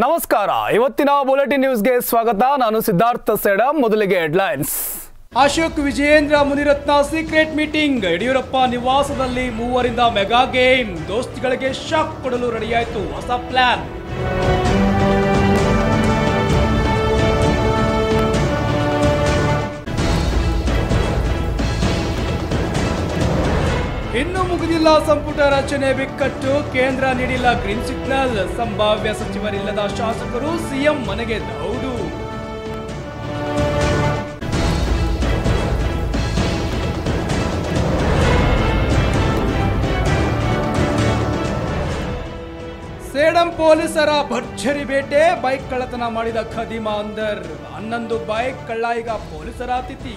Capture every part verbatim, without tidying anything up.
ನಮಸ್ಕಾರ. ಇವತ್ತಿನ ಬುಲೆಟಿನ್ ನ್ಯೂಸ್ಗೆ ಸ್ವಾಗತ. ನಾನು ಸಿದ್ಧಾರ್ಥ ಸೇಡಂ. ಮೊದಲಿಗೆ headlines. Ashok Vijayendra Munirathna secret meeting. Yediyurappa ನಿವಾಸದಲ್ಲಿ ಮೂವರಿಂದ ಮೆಗಾ ಗೇಮ್. ದೋಸ್ತಿಗಳಿಗೆ ಶಾಕ್ ಕೊಡಲು ರೆಡಿಯಾಯಿತು ಹೊಸ ಪ್ಲಾನ್. ಇನ್ನು ಮುಗಿದಿಲ್ಲ ಸಂಪುಟ ರಚನೆ ಬಿಕ್ಕಟ್ಟು. ಕೇಂದ್ರ ನೀಡಿಲ್ಲ ಗ್ರೀನ್ ಸಿಗ್ನಲ್. ಸಂಭಾವ್ಯ ಸಚಿವರಿಲ್ಲದ ಶಾಸಕರು ಸಿಎಂ ಮನೆಗೆ ದೌಡು. ಸೇಡಂ ಪೊಲೀಸರ ಭರ್ಜರಿ ಬೇಟೆ. ಬೈಕ್ ಕಳ್ಳತನ ಮಾಡಿದ ಖದೀಮಾ ಅಂದರ್. ಹನ್ನೊಂದು ಬೈಕ್ ಕಳ್ಳ ಈಗ ಪೊಲೀಸರ ಅತಿಥಿ.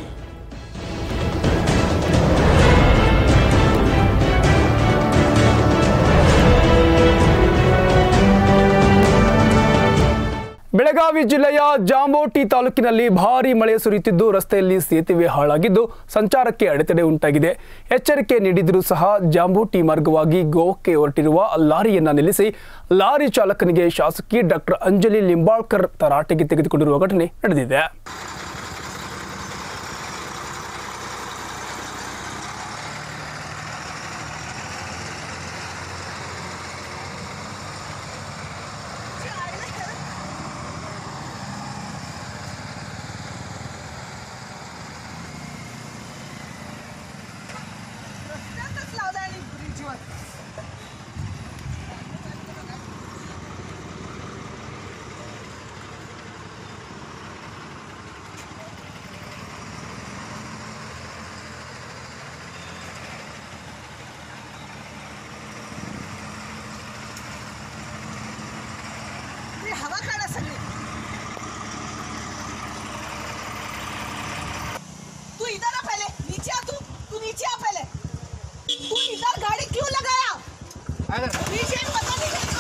ಬೆಳಗಾವಿ ಜಿಲ್ಲೆಯ ಜಾಂಬೋಟಿ ತಾಲೂಕಿನಲ್ಲಿ ಭಾರೀ ಮಳೆ ಸುರಿಯುತ್ತಿದ್ದು ರಸ್ತೆಯಲ್ಲಿ ಸೇತುವೆ ಹಾಳಾಗಿದ್ದು ಸಂಚಾರಕ್ಕೆ ಅಡೆತಡೆ ಉಂಟಾಗಿದೆ. ಎಚ್ಚರಿಕೆ ನೀಡಿದರೂ ಸಹ ಜಾಂಬೋಟಿ ಮಾರ್ಗವಾಗಿ ಗೋವಾಕ್ಕೆ ಹೊರಟಿರುವ ಲಾರಿಯನ್ನ ನಿಲ್ಲಿಸಿ ಲಾರಿ ಚಾಲಕನಿಗೆ ಶಾಸಕಿ ಡಾಕ್ಟರ್ ಅಂಜಲಿ ಲಿಂಬಾಳ್ಕರ್ ತರಾಟೆಗೆ ತೆಗೆದುಕೊಂಡಿರುವ ಘಟನೆ ನಡೆದಿದೆ. हवा खाना सगळी. तू इधर आ पहले. नीचे आ. तू तू नीचे आ पहले. तू इधर गाड़ी क्यों लगाया? नीचे पता नहीं चलता.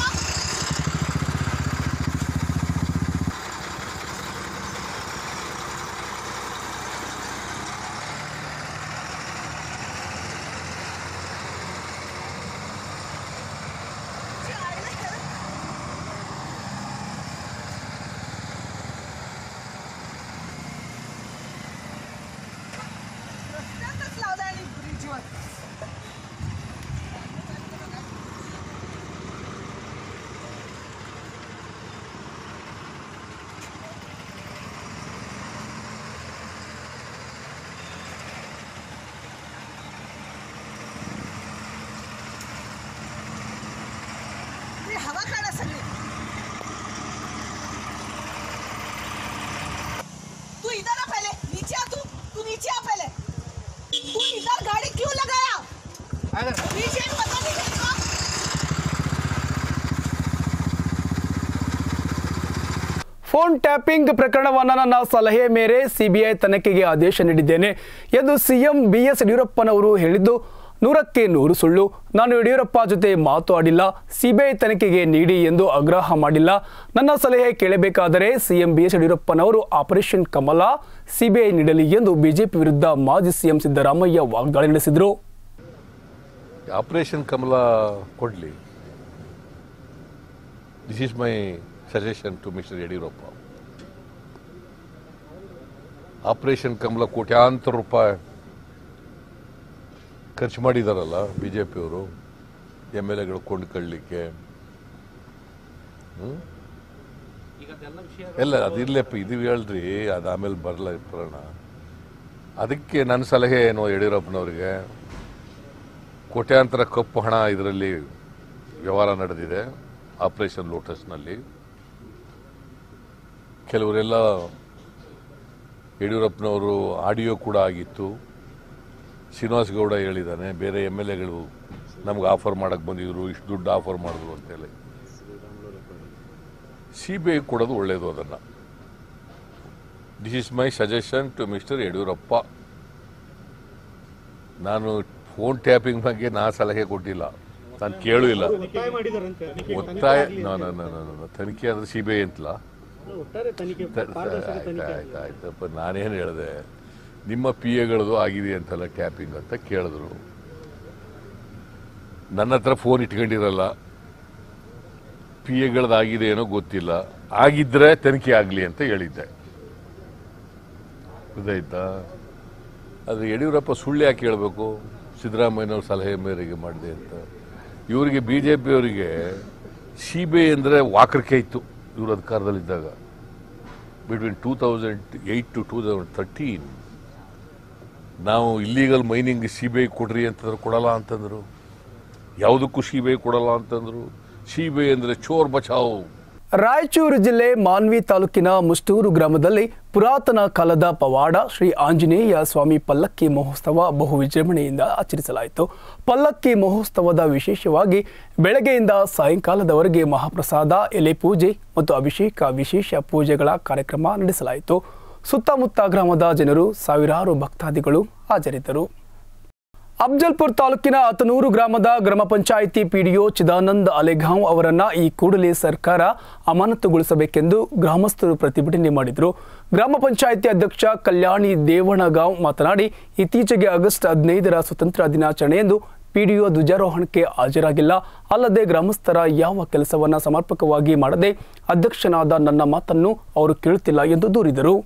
हवा खाना सगळी. तू इधर आ पहले. नीचे आ. तू तू नीचे आ पहले. तू इधर गाड़ी क्यों लगाया? नीचे पता नहीं चलता. ಫೋನ್ ಟ್ಯಾಪಿಂಗ್ ಪ್ರಕರಣವನ್ನು ನನ್ನ ಸಲಹೆ ಮೇರೆ ಸಿಬಿಐ ತನಿಖೆಗೆ ಆದೇಶ ನೀಡಿದ್ದೇನೆ ಎಂದು ಸಿಎಂ ಬಿಎಸ್ ಯಡಿಯೂರಪ್ಪನವರು ಹೇಳಿದ್ದು ನೂರಕ್ಕೆ ನೂರು ಸುಳ್ಳು. ನಾನು ಯಡಿಯೂರಪ್ಪ ಜೊತೆ ಮಾತು ಆಡಿಲ್ಲ. ಸಿಬಿಐ ತನಿಖೆಗೆ ನೀಡಿ ಎಂದು ಆಗ್ರಹ ಮಾಡಿಲ್ಲ. ನನ್ನ ಸಲಹೆ ಕೇಳಬೇಕಾದರೆ ಸಿಎಂ ಬಿಎಸ್ ಯಡಿಯೂರಪ್ಪನವರು ಆಪರೇಷನ್ ಕಮಲ ಸಿಬಿಐ ನೀಡಲಿ ಎಂದು ಬಿಜೆಪಿ ವಿರುದ್ಧ ಮಾಜಿ ಸಿಎಂ ಸಿದ್ದರಾಮಯ್ಯ ವಾಗ್ದಾಳಿ ನಡೆಸಿದರು. ಆಪರೇಷನ್ ಕಮಲ ಕೊಡಲಿ. This is my suggestion to mister Yediyurappa. Operation Kamala ಕೋಟ್ಯಾಂತರ ರೂಪಾಯಿ ಖರ್ಚು ಮಾಡಿದಾರಲ್ಲ ಬಿ ಜೆ ಪಿಯವರು ಎಮ್ ಎಲ್ ಎಗಳು ಕೊಂಡ್ಕೊಳ್ಳಲಿಕ್ಕೆ. ಎಲ್ಲ ಅದಿರ್ಲಪ್ಪ, ಇದು ಹೇಳ್ರಿ, ಅದು ಆಮೇಲೆ ಬರಲ್ಲ ಬರೋಣ. ಅದಕ್ಕೆ ನನ್ನ ಸಲಹೆ ಏನು ಯಡಿಯೂರಪ್ಪನವರಿಗೆ, ಕೋಟ್ಯಾಂತರ ಕಪ್ಪು ಹಣ ಇದರಲ್ಲಿ ವ್ಯವಹಾರ ನಡೆದಿದೆ ಆಪರೇಷನ್ ಲೋಟಸ್ನಲ್ಲಿ. ಕೆಲವರೆಲ್ಲ ಯಡಿಯೂರಪ್ಪನವರು ಆಡಿಯೋ ಕೂಡ ಆಗಿತ್ತು. ಶ್ರೀನಿವಾಸ್ ಗೌಡ ಹೇಳಿದ್ದಾನೆ, ಬೇರೆ ಎಮ್ ಎಲ್ ಎಗಳು ನಮ್ಗೆ ಆಫರ್ ಮಾಡೋಕ್ಕೆ ಬಂದಿದ್ರು, ಇಷ್ಟು ದುಡ್ಡು ಆಫರ್ ಮಾಡಿದ್ರು ಅಂತೇಳಿ. ಸಿ ಬಿ ಐ ಕೊಡೋದು ಒಳ್ಳೆಯದು. ಅದನ್ನು this is my suggestion to mister Yediyurappa. ನಾನು ಫೋನ್ ಟ್ಯಾಪಿಂಗ್ ಬಗ್ಗೆ ನಾ ಸಲಹೆ ಕೊಟ್ಟಿಲ್ಲ, ನಾನು ಕೇಳೂ ಇಲ್ಲ. ಒತ್ತಾಯ ನಾನು ತನಿಖೆ ಅಂದರೆ ಸಿ ಬಿ ಐ ಅಂತಲ್ಲ. ಆಯ್ತು ಆಯ್ತಪ್ಪ, ನಾನೇನು ಹೇಳಿದೆ, ನಿಮ್ಮ ಪಿ ಎಗಳದು ಆಗಿದೆ ಅಂತಲ್ಲ ಟ್ಯಾಪಿಂಗ್ ಅಂತ ಕೇಳಿದ್ರು. ನನ್ನ ಹತ್ರ ಫೋನ್ ಇಟ್ಕೊಂಡಿರಲ್ಲ, ಪಿ ಎಗಳದಾಗಿದೆ ಏನೋ ಗೊತ್ತಿಲ್ಲ, ಆಗಿದ್ರೆ ತನಿಖೆ ಆಗಲಿ ಅಂತ ಹೇಳಿದ್ದೆ. ಗೊತ್ತಾಯ್ತಾ? ಆದರೆ ಯಡಿಯೂರಪ್ಪ ಸುಳ್ಳು ಯಾಕೆ ಹೇಳಬೇಕು? ಸಿದ್ದರಾಮಯ್ಯನವ್ರ ಸಲಹೆ ಮೇರೆಗೆ ಮಾಡಿದೆ ಅಂತ. ಇವರಿಗೆ ಬಿ ಜೆ ಪಿಯವರಿಗೆ ಸಿ ಬಿ ಐ ಅಂದರೆ ವಾಕರಿಕೆ ಇತ್ತು ಇವರು ಅಧಿಕಾರದಲ್ಲಿದ್ದಾಗ. Between two thousand eight to two thousand thirteen ನಾವು illegal mining C B I ಕೊಡ್ರಿ ಅಂತಂದ್ರೆ ಕೊಡಲ್ಲ ಅಂತಂದರು. ಯಾವುದಕ್ಕೂ ಸಿ ಬಿ ಐ ಕೊಡಲ್ಲ ಅಂತಂದರು. ಸಿ ಬಿ ಐ ಅಂದರೆ ಚೋರ್ ಬಚಾವ್. ರಾಯಚೂರು ಜಿಲ್ಲೆ ಮಾನ್ವಿ ತಾಲೂಕಿನ ಮುಷ್ಟೂರು ಗ್ರಾಮದಲ್ಲಿ ಪುರಾತನ ಕಾಲದ ಪವಾಡ ಶ್ರೀ ಆಂಜನೇಯ ಸ್ವಾಮಿ ಪಲ್ಲಕ್ಕಿ ಮಹೋತ್ಸವ ಬಹು ವಿಜೃಂಭಣೆಯಿಂದ ಆಚರಿಸಲಾಯಿತು. ಪಲ್ಲಕ್ಕಿ ಮಹೋತ್ಸವದ ವಿಶೇಷವಾಗಿ ಬೆಳಗ್ಗೆಯಿಂದ ಸಾಯಂಕಾಲದವರೆಗೆ ಮಹಾಪ್ರಸಾದ, ಎಲೆ ಪೂಜೆ ಮತ್ತು ಅಭಿಷೇಕ ವಿಶೇಷ ಪೂಜೆಗಳ ಕಾರ್ಯಕ್ರಮ ನಡೆಸಲಾಯಿತು. ಸುತ್ತಮುತ್ತ ಗ್ರಾಮದ ಜನರು, ಸಾವಿರಾರು ಭಕ್ತಾದಿಗಳು ಹಾಜರಿದ್ದರು. ಅಫ್ಜಲ್ಪುರ್ ತಾಲೂಕಿನ ಅತನೂರು ಗ್ರಾಮದ ಗ್ರಾಮ ಪಂಚಾಯಿತಿ ಪಿಡಿಒ ಚಿದಾನಂದ್ ಅಲೆಗಾಂವ್ ಅವರನ್ನ ಈ ಕೂಡಲೇ ಸರ್ಕಾರ ಅಮಾನತುಗೊಳಿಸಬೇಕೆಂದು ಗ್ರಾಮಸ್ಥರು ಪ್ರತಿಭಟನೆ ಮಾಡಿದರು. ಗ್ರಾಮ ಪಂಚಾಯಿತಿ ಅಧ್ಯಕ್ಷ ಕಲ್ಯಾಣಿ ದೇವಣಗಾಂವ್ ಮಾತನಾಡಿ, ಇತ್ತೀಚೆಗೆ ಆಗಸ್ಟ್ ಹದಿನೈದರ ಸ್ವತಂತ್ರ ದಿನಾಚರಣೆಯಂದು ಪಿಡಿಒ ಧ್ವಜಾರೋಹಣಕ್ಕೆ ಹಾಜರಾಗಿಲ್ಲ. ಅಲ್ಲದೆ ಗ್ರಾಮಸ್ಥರ ಯಾವ ಕೆಲಸವನ್ನ ಸಮರ್ಪಕವಾಗಿ ಮಾಡದೆ ಅಧ್ಯಕ್ಷನಾದ ನನ್ನ ಮಾತನ್ನು ಅವರು ಕೇಳುತ್ತಿಲ್ಲ ಎಂದು ದೂರಿದರು.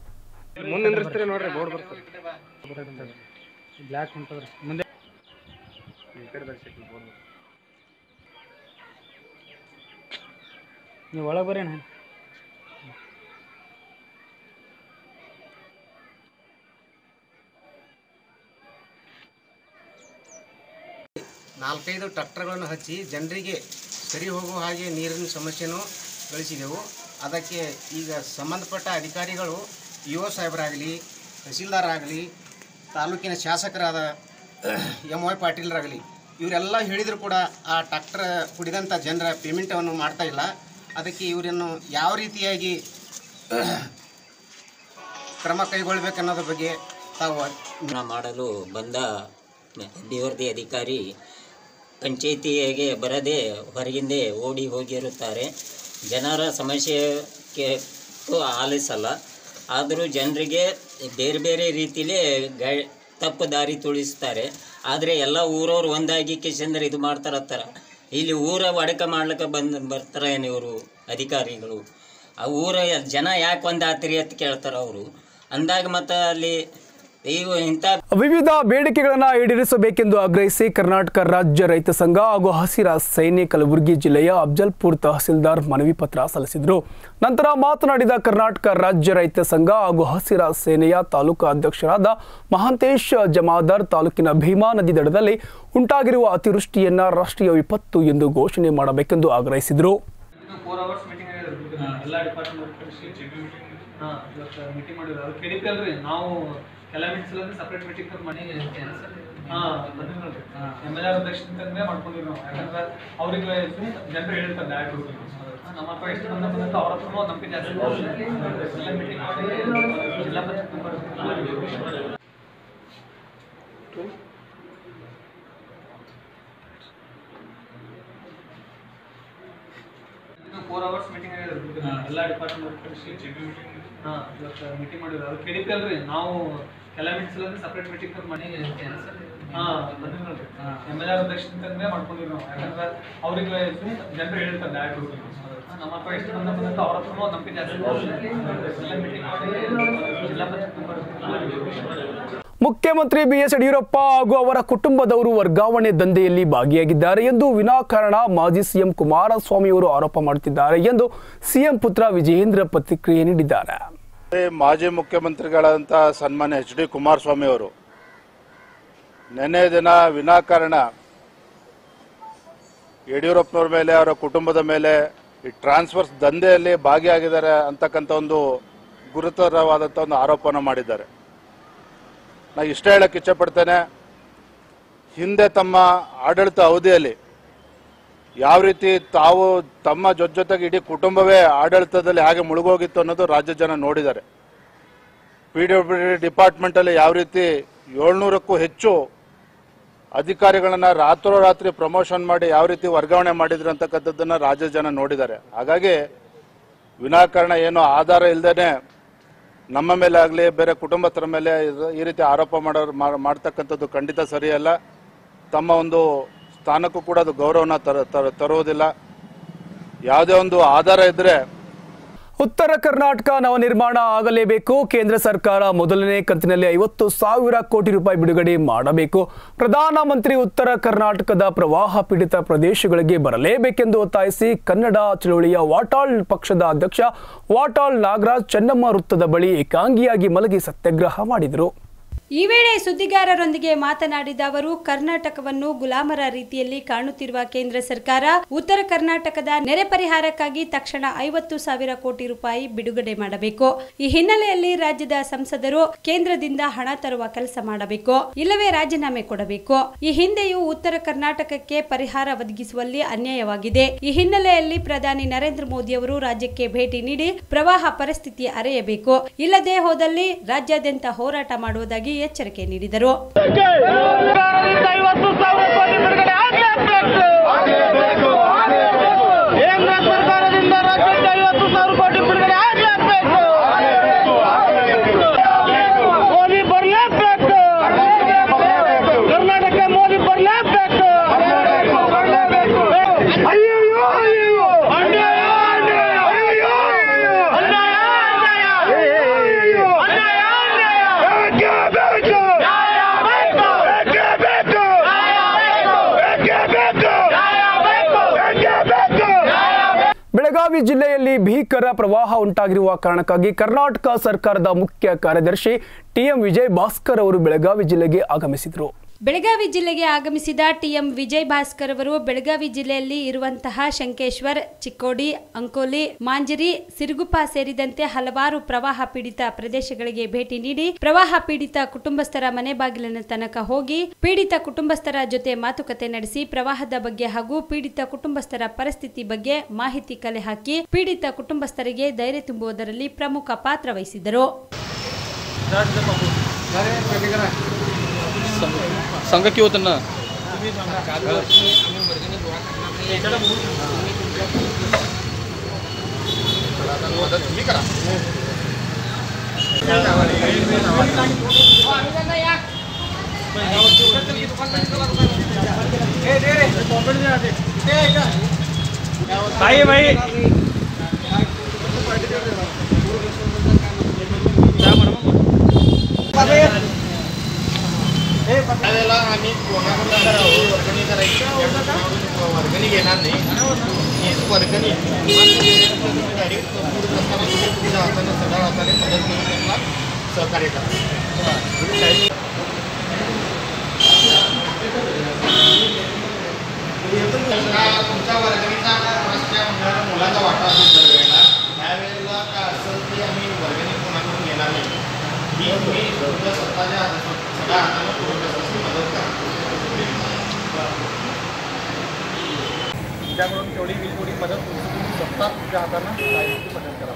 ನೀವು ಒಳಗೆ ಬರ್ರಿ. ನಾಲ್ಕೈದು ಟ್ರಾಕ್ಟರ್ಗಳನ್ನು ಹಚ್ಚಿ ಜನರಿಗೆ ಸರಿ ಹೋಗುವ ಹಾಗೆ ನೀರಿನ ಸಮಸ್ಯೆನೂ ಗಳಿಸಿದೆವು. ಅದಕ್ಕೆ ಈಗ ಸಂಬಂಧಪಟ್ಟ ಅಧಿಕಾರಿಗಳು ಇ ಒ ಸಾಹೇಬರಾಗಲಿ, ತಹಸೀಲ್ದಾರ್ ಆಗಲಿ, ತಾಲೂಕಿನ ಶಾಸಕರಾದ ಎಂ ವೈ ಪಾಟೀಲ್ರಾಗಲಿ ಇವರೆಲ್ಲ ಹೇಳಿದರೂ ಕೂಡ ಆ ಟ್ರಾಕ್ಟರ್ ಕುಡಿದಂಥ ಜನರ ಪೇಮೆಂಟನ್ನು ಮಾಡ್ತಾ ಇಲ್ಲ. ಅದಕ್ಕೆ ಇವರನ್ನು ಯಾವ ರೀತಿಯಾಗಿ ಕ್ರಮ ಕೈಗೊಳ್ಳಬೇಕನ್ನೋದ್ರ ಬಗ್ಗೆ ತಾವು ಮಾಡಲು ಬಂದ ಅಭಿವೃದ್ಧಿ ಅಧಿಕಾರಿ ಪಂಚಾಯಿತಿಗೆ ಬರದೆ ಹೊರಗಿಂದೆ ಓಡಿ ಹೋಗಿರುತ್ತಾರೆ. ಜನರ ಸಮಸ್ಯೆಗೆ ಆಲಿಸಲ್ಲ. ಆದರೂ ಜನರಿಗೆ ಬೇರೆ ಬೇರೆ ರೀತಿಯಲ್ಲೇ ಗ ತಪ್ಪು ದಾರಿ ತುಳಿಸ್ತಾರೆ. ಆದರೆ ಎಲ್ಲ ಊರವ್ರು ಒಂದಾಗಿ ಕಿಶಂದ್ರೆ ಇದು ಮಾಡ್ತಾರತ್ತಾರ. ಇಲ್ಲಿ ಊರ ಒಡಕ ಮಾಡ್ಲಿಕ್ಕೆ ಬಂದು ಬರ್ತಾರೆ ಇವರು ಅಧಿಕಾರಿಗಳು. ಆ ಊರ ಜನ ಯಾಕೆ ಒಂದು ಆತಿರಿ ಅಂತ ಕೇಳ್ತಾರೆ ಅವರು. ಅಂದಾಗ ಮತ್ತು ಅಲ್ಲಿ ಇವು ಇಂಥ ವಿವಿಧ ಬೇಡಿಕೆಗಳನ್ನು ಈಡೇರಿಸಬೇಕೆಂದು ಆಗ್ರಹಿಸಿ ಕರ್ನಾಟಕ ರಾಜ್ಯ ರೈತ ಸಂಘ ಹಾಗೂ ಹಸಿರ ಸೇನೆ ಕಲಬುರಗಿ ಜಿಲ್ಲೆಯ ಅಫ್ಜಲ್ಪುರ್ ತಹಸೀಲ್ದಾರ್ ಮನವಿ ಪತ್ರ ಸಲ್ಲಿಸಿದರು. ನಂತರ ಮಾತನಾಡಿದ ಕರ್ನಾಟಕ ರಾಜ್ಯ ರೈತ ಸಂಘ ಹಾಗೂ ಹಸಿರ ಸೇನೆಯ ತಾಲೂಕು ಅಧ್ಯಕ್ಷರಾದ ಮಹಾಂತೇಶ್ ಜಮಾದಾರ್, ತಾಲೂಕಿನ ಭೀಮಾ ನದಿ ದಡದಲ್ಲಿ ಉಂಟಾಗಿರುವ ಅತಿವೃಷ್ಟಿಯನ್ನು ರಾಷ್ಟ್ರೀಯ ವಿಪತ್ತು ಎಂದು ಘೋಷಣೆ ಮಾಡಬೇಕೆಂದು ಆಗ್ರಹಿಸಿದರು. ಕೆಲಾಮಿಟ್ಸ್ ಸಪ್ರೇಟ್ ಮೀಟಿಂಗ್ ಮಾಡಿ ಹಾಂ ಬಂದಿಲ್ಲ ನೋಡ್ರಿ. ಎಮ್ ಎಲ್ ಆರ್ ಅಧ್ಯಕ್ಷತೆ ಮಾಡ್ಕೊಂಡಿವಿ ನಾವು. ಯಾಕಂದ್ರೆ ಅವ್ರಿಗೆ ಜನರು ಹೇಳಿರ್ತಾರೆ ಡೈರೆಕ್ಟ್ ನಮ್ಮ ಹತ್ರ ಎಷ್ಟು ಬಂದ ಬಂದಂತ ಅವ್ರ ಹತ್ರ ನಂಬಿಕೆ ಜಾಸ್ತಿ ಮೀಟಿಂಗ್ ಮಾಡಿ ಜಿಲ್ಲಾ panchayat member four hours meeting ಎಲ್ಲ ಡಿಪಾರ್ಟ್ಮೆಂಟ್ ಹಾಂ ಮೀಟಿಂಗ್ ಮಾಡಿದ್ರು. ಅದು ಕೆ ಡಿ ಪಿ ಅಲ್ರಿ, ನಾವು ಕೆಲಾಮಿಟ್ಸ್ ಸಪ್ರೇಟ್ ಮೀಟಿಂಗ್ ಮಾಡಿ ಹಾಂ ಬಂದಿಲ್ಲ ನೋಡ್ರಿ. ಎಮ್ ಎಲ್ ಆರ್ ಅಧ್ಯಕ್ಷತೆ ಮಾಡ್ಕೊಂಡಿವಿ ನಾವು. ಯಾಕಂದ್ರೆ ಅವ್ರಿಗೆ ಜನರು ಹೇಳಿರ್ತಾರೆ ಡೈರೆಕ್ಟ್ ನಮ್ಮ ಹತ್ರ ಎಷ್ಟು ಬಂದ ಬಂದಂತ ಅವ್ರ ಹತ್ರ ನಂಬಿಕೆ ಜಾಸ್ತಿ ಮೀಟಿಂಗ್ ಮಾಡಿ ಜಿಲ್ಲಾ ಪಂಚಾಯತ್ ಮೆಂಬರ್. ಮುಖ್ಯಮಂತ್ರಿ ಬಿ ಎಸ್ ಯಡಿಯೂರಪ್ಪ ಹಾಗೂ ಅವರ ಕುಟುಂಬದವರು ವರ್ಗಾವಣೆ ದಂಧೆಯಲ್ಲಿ ಭಾಗಿಯಾಗಿದ್ದಾರೆ ಎಂದು ವಿನಾಕಾರಣ ಮಾಜಿ ಸಿಎಂ ಕುಮಾರಸ್ವಾಮಿಯವರು ಆರೋಪ ಮಾಡುತ್ತಿದ್ದಾರೆ ಎಂದು ಸಿಎಂ ಪುತ್ರ ವಿಜಯೇಂದ್ರ ಪ್ರತಿಕ್ರಿಯೆ ನೀಡಿದ್ದಾರೆ. ಮಾಜಿ ಮುಖ್ಯಮಂತ್ರಿಗಳಾದಂಥ ಸನ್ಮಾನ್ಯ ಎಚ್ ಡಿ ಕುಮಾರಸ್ವಾಮಿ ಅವರು ನಿನ್ನೆ ದಿನ ವಿನಾಕಾರಣ ಯಡಿಯೂರಪ್ಪನವ್ರ ಮೇಲೆ, ಅವರ ಕುಟುಂಬದ ಮೇಲೆ ಈ ಟ್ರಾನ್ಸ್ಫರ್ಸ್ ದಂಧೆಯಲ್ಲಿ ಭಾಗಿಯಾಗಿದ್ದಾರೆ ಅಂತಕ್ಕಂಥ ಒಂದು ಗುರುತರವಾದಂಥ ಒಂದು ಆರೋಪನ ಮಾಡಿದ್ದಾರೆ. ನಾ ಇಷ್ಟ ಹೇಳಕ್ಕೆ ಇಚ್ಛಪಡ್ತೇನೆ, ಹಿಂದೆ ತಮ್ಮ ಆಡಳಿತ ಅವಧಿಯಲ್ಲಿ ಯಾವ ರೀತಿ ತಾವು ತಮ್ಮ ಜೊತೆ ಜೊತೆಗೆ ಇಡೀ ಕುಟುಂಬವೇ ಆಡಳಿತದಲ್ಲಿ ಹಾಗೆ ಮುಳುಗೋಗಿತ್ತು ಅನ್ನೋದು ರಾಜ್ಯ ಜನ ನೋಡಿದ್ದಾರೆ. ಪಿ ಡಬ್ಲ್ಯೂ ಡಿ ಡಿಪಾರ್ಟ್ಮೆಂಟಲ್ಲಿ ಯಾವ ರೀತಿ ಏಳ್ನೂರಕ್ಕೂ ಹೆಚ್ಚು ಅಧಿಕಾರಿಗಳನ್ನ ರಾತ್ರೋರಾತ್ರಿ ಪ್ರಮೋಷನ್ ಮಾಡಿ ಯಾವ ರೀತಿ ವರ್ಗಾವಣೆ ಮಾಡಿದ್ರು ಅಂತಕ್ಕಂಥದ್ದನ್ನು ರಾಜ್ಯ ಜನ ನೋಡಿದ್ದಾರೆ. ಹಾಗಾಗಿ ವಿನಾಕಾರಣ ಏನೋ ಆಧಾರ ಇಲ್ಲದೇನೆ ನಮ್ಮ ಮೇಲೆ ಆಗಲಿ ಬೇರೆ ಕುಟುಂಬಸ್ಥರ ಮೇಲೆ ಈ ರೀತಿ ಆರೋಪ ಮಾಡೋ ಮಾಡ್ತಕ್ಕಂಥದ್ದು ಖಂಡಿತ ಸರಿಯಲ್ಲ. ತಮ್ಮ ಒಂದು ಸ್ಥಾನಕ್ಕೂ ಕೂಡ ಅದು ಗೌರವನ ತರ ತರುವುದಿಲ್ಲ. ಯಾವುದೇ ಒಂದು ಆಧಾರ ಇದ್ದರೆ ಉತ್ತರ ಕರ್ನಾಟಕ ನವನಿರ್ಮಾಣ ಆಗಲೇಬೇಕು. ಕೇಂದ್ರ ಸರ್ಕಾರ ಮೊದಲನೇ ಕಂತಿನಲ್ಲಿ ಐವತ್ತು ಸಾವಿರ ಕೋಟಿ ರೂಪಾಯಿ ಬಿಡುಗಡೆ ಮಾಡಬೇಕು. ಪ್ರಧಾನಮಂತ್ರಿ ಉತ್ತರ ಕರ್ನಾಟಕದ ಪ್ರವಾಹ ಪೀಡಿತ ಪ್ರದೇಶಗಳಿಗೆ ಬರಲೇಬೇಕೆಂದು ಒತ್ತಾಯಿಸಿ ಕನ್ನಡ ಚಳವಳಿಯ ವಾಟಾಳ್ ಪಕ್ಷದ ಅಧ್ಯಕ್ಷ ವಾಟಾಳ್ ನಾಗರಾಜ್ ಚೆನ್ನಮ್ಮ ವೃತ್ತದ ಬಳಿ ಏಕಾಂಗಿಯಾಗಿ ಮಲಗಿ ಸತ್ಯಾಗ್ರಹ ಮಾಡಿದರು. ಈ ವೇಳೆ ಸುದ್ದಿಗಾರರೊಂದಿಗೆ ಮಾತನಾಡಿದ ಅವರು, ಕರ್ನಾಟಕವನ್ನು ಗುಲಾಮರ ರೀತಿಯಲ್ಲಿ ಕಾಣುತ್ತಿರುವ ಕೇಂದ್ರ ಸರ್ಕಾರ ಉತ್ತರ ಕರ್ನಾಟಕದ ನೆರೆ ಪರಿಹಾರಕ್ಕಾಗಿ ತಕ್ಷಣ ಐವತ್ತು ಸಾವಿರ ಕೋಟಿ ರೂಪಾಯಿ ಬಿಡುಗಡೆ ಮಾಡಬೇಕು. ಈ ಹಿನ್ನೆಲೆಯಲ್ಲಿ ರಾಜ್ಯದ ಸಂಸದರು ಕೇಂದ್ರದಿಂದ ಹಣ ತರುವ ಕೆಲಸ ಮಾಡಬೇಕು, ಇಲ್ಲವೇ ರಾಜೀನಾಮೆ ಕೊಡಬೇಕು. ಈ ಹಿಂದೆಯೂ ಉತ್ತರ ಕರ್ನಾಟಕಕ್ಕೆ ಪರಿಹಾರ ಒದಗಿಸುವಲ್ಲಿ ಅನ್ಯಾಯವಾಗಿದೆ. ಈ ಹಿನ್ನೆಲೆಯಲ್ಲಿ ಪ್ರಧಾನಿ ನರೇಂದ್ರ ಮೋದಿ ಅವರು ರಾಜ್ಯಕ್ಕೆ ಭೇಟಿ ನೀಡಿ ಪ್ರವಾಹ ಪರಿಸ್ಥಿತಿ ಅರಿಯಬೇಕು. ಇಲ್ಲದೆ ಹೋದಲ್ಲಿ ರಾಜ್ಯಾದ್ಯಂತ ಹೋರಾಟ ಮಾಡುವುದಾಗಿ ಎಚ್ಚರಿಕೆ ನೀಡಿದರು. ಬೆಳಗಾವಿ ಜಿಲ್ಲೆಯಲ್ಲಿ ಭೀಕರ ಪ್ರವಾಹ ಉಂಟಾಗಿರುವ ಕಾರಣಕ್ಕಾಗಿ ಕರ್ನಾಟಕ ಸರ್ಕಾರದ ಮುಖ್ಯ ಕಾರ್ಯದರ್ಶಿ ಟಿಎಂ ವಿಜಯ್ ಭಾಸ್ಕರ್ ಅವರು ಬೆಳಗಾವಿ ಜಿಲ್ಲೆಗೆ ಆಗಮಿಸಿದರು. ಬೆಳಗಾವಿ ಜಿಲ್ಲೆಗೆ ಆಗಮಿಸಿದ ಟಿಎಂ ವಿಜಯ್ ಭಾಸ್ಕರ್ ಅವರು ಬೆಳಗಾವಿ ಜಿಲ್ಲೆಯಲ್ಲಿ ಇರುವಂತಹ ಶಂಕೇಶ್ವರ್, ಚಿಕ್ಕೋಡಿ, ಅಂಕೋಲಿ, ಮಾಂಜರಿ, ಸಿರುಗುಪ್ಪ ಸೇರಿದಂತೆ ಹಲವಾರು ಪ್ರವಾಹ ಪೀಡಿತ ಪ್ರದೇಶಗಳಿಗೆ ಭೇಟಿ ನೀಡಿ ಪ್ರವಾಹ ಪೀಡಿತ ಕುಟುಂಬಸ್ಥರ ಮನೆ ಬಾಗಿಲಿನ ತನಕ ಹೋಗಿ ಪೀಡಿತ ಕುಟುಂಬಸ್ಥರ ಜೊತೆ ಮಾತುಕತೆ ನಡೆಸಿ ಪ್ರವಾಹದ ಬಗ್ಗೆ ಹಾಗೂ ಪೀಡಿತ ಕುಟುಂಬಸ್ಥರ ಪರಿಸ್ಥಿತಿ ಬಗ್ಗೆ ಮಾಹಿತಿ ಕಲೆ ಹಾಕಿ ಪೀಡಿತ ಕುಟುಂಬಸ್ಥರಿಗೆ ಧೈರ್ಯ ತುಂಬುವುದರಲ್ಲಿ ಪ್ರಮುಖ ಪಾತ್ರ ವಹಿಸಿದರು. ಸಂಘಕ್ಕೆ ಹೋತನ್ನ भाई भाई त्यावेळेला आम्ही कोणाकडून वर्गणी करायची वर्गणी घेणार नाही. हीच वर्गणी डायरेक्ट पुढे हाताने सगळ्या हाताने मदत करून त्यांना सहकार्य करा. तुमच्या वर्गणीचा त्या मुलाचा वाटा असेल दर वेळेला त्यावेळेला काय असेल की आम्ही वर्गणी कोणाकडून घेणार नाही. ही तुम्ही तुमच्या स्वतःच्या सगळ्या हाताने पूर्ण मदत करा. त्याकडून तेवढी होईल तेवढी मदत तुम्ही स्वतः तुमच्या हाताने साहित्य मदत करा.